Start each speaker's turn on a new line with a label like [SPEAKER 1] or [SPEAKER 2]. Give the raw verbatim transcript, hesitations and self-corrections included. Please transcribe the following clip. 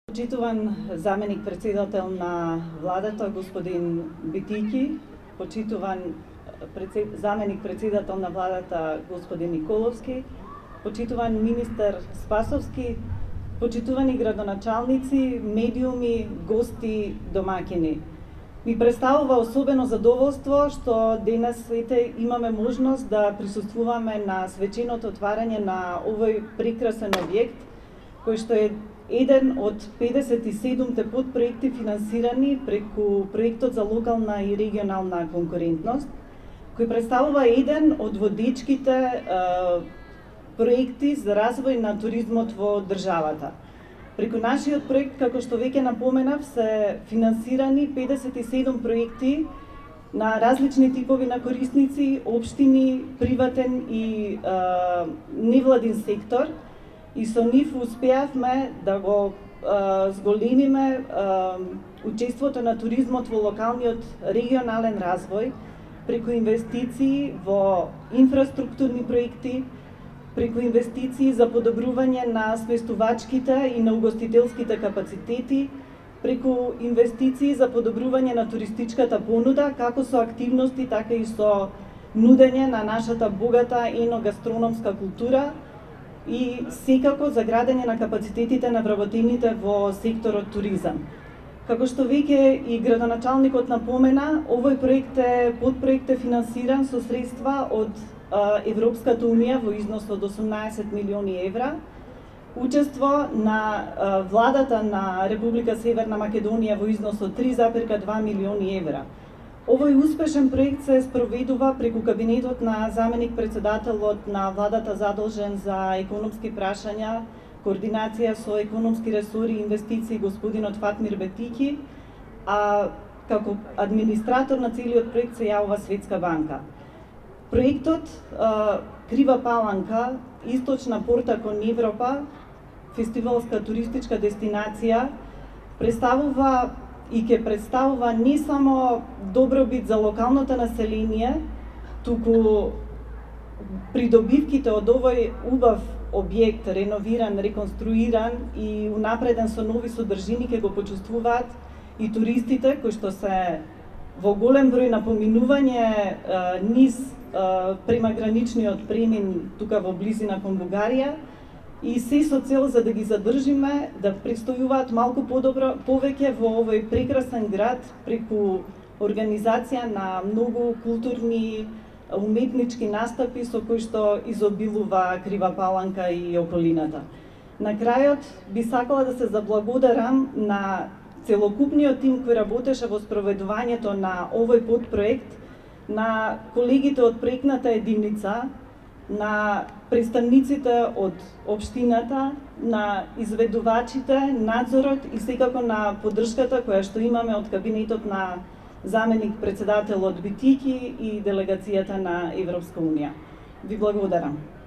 [SPEAKER 1] Почитуван заменик председател на владата господин Битики, почитуван председ... заменик председател на владата господин Николовски, почитуван министер Спасовски, почитувани градоначалници, медиуми, гости, домакини. Ми представува особено задоволство што денес сите имаме можност да присуствуваме на свеченото отварање на овој прекрасен објект, кој што е еден од педесет и седумте подпроекти финансирани преку проектот за локална и регионална конкурентност, кој представува еден од водечките е, проекти за развој на туризмот во државата. Преку нашиот проект, како што веќе напоменав, се финансирани педесет и седум проекти на различни типови на корисници, општини, приватен и е, невладин сектор, и со нив успеавме да го е, зголемиме е, учеството на туризмот во локалниот регионален развој, преку инвестиции во инфраструктурни проекти, преку инвестиции за подобрување на сместувачките и на угостителските капацитети, преку инвестиции за подобрување на туристичката понуда, како со активности, така и со нудење на нашата богата еногастрономска култура и секако за градење на капацитетите на вработените во секторот туризам. Како што веќе и градоначалникот напомена, овој проект е подпроект е финансиран со средства од Европската унија во износ од осумнаесет милиони евра, учество на владата на Република Северна Македонија во износ од три зарез два милиони евра. Овој успешен проект се спроведува преку кабинетот на заменик председателот на владата задолжен за економски прашања, координација со економски ресори и инвестиции господинот Фатмир Бетики, а како администратор на целиот проект се јавува Светска банка. Проектот Крива Паланка, источна порта кон Европа, фестивалска туристичка дестинација, представува и ќе представува не само добробит за локалното население, туку придобивките од овој убав објект, реновиран, реконструиран и унапреден со нови содржини ќе го почувствуваат и туристите кои што се во голем број на поминување низ према граничниот премин тука во близина кон Бугарија, и се со цел за да ги задржиме, да престојуваат малку подобро, повеќе во овој прекрасен град преку организација на многу културни, уметнички настапи со кои што изобилува Крива Паланка и околината. На крајот би сакала да се заблагодарам на целокупниот тим кој работеше во спроведувањето на овој подпроект, на колегите од проектната единица, на представниците од општината, на изведувачите, надзорот и секако на поддршката која што имаме од кабинетот на заменик председателот Битики и делегацијата на Европска унија. Ви благодарам.